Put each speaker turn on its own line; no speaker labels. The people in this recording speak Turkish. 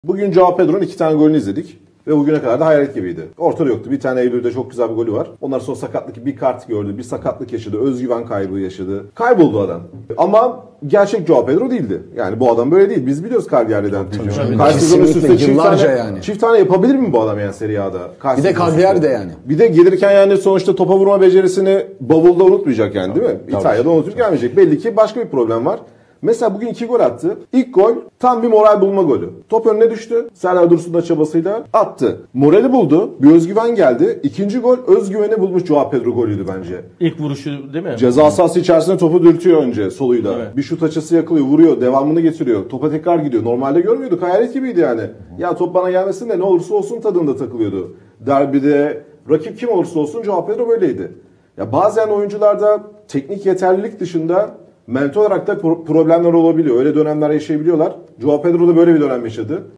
Bugün Joao Pedro'nun 2 tane golünü izledik. Ve bugüne kadar da hayret gibiydi. Ortada yoktu. Bir tane Eylül'de çok güzel bir golü var. Ondan sonra sakatlık, bir kart gördü, bir sakatlık yaşadı, özgüven kaybı yaşadı. Kayboldu adam. Ama gerçek Joao Pedro değildi. Yani bu adam böyle değil. Biz biliyoruz Cagliari'den. Kaç sezon üst üste çift tane yapabilir mi bu adam yani Serie A'da?
Bir de Cagliari'de yani.
Bir de gelirken yani sonuçta topa vurma becerisini bavulda unutmayacak yani, değil mi? İtalya'da unutup gelmeyecek. Belli ki başka bir problem var. Mesela bugün 2 gol attı. İlk gol tam bir moral bulma golü. Top önüne düştü. Serdar Dursun da çabasıyla attı. Morali buldu. Bir özgüven geldi. İkinci gol özgüveni bulmuş Joao Pedro golüydü bence.
İlk vuruşu değil mi?
Ceza sahası içerisinde topu dürtüyor önce soluyla.
Evet.
Bir şut açısı yakalıyor, vuruyor, devamını getiriyor. Topa tekrar gidiyor. Normalde görmüyorduk. Hayalet gibiydi yani. Ya top bana gelmesin de ne olursa olsun tadında takılıyordu. Derbide rakip kim olursa olsun Joao Pedro böyleydi. Ya bazen oyuncularda teknik yeterlilik dışında mental olarak da problemler olabiliyor. Öyle dönemler yaşayabiliyorlar. Joao Pedro da böyle bir dönem yaşadı.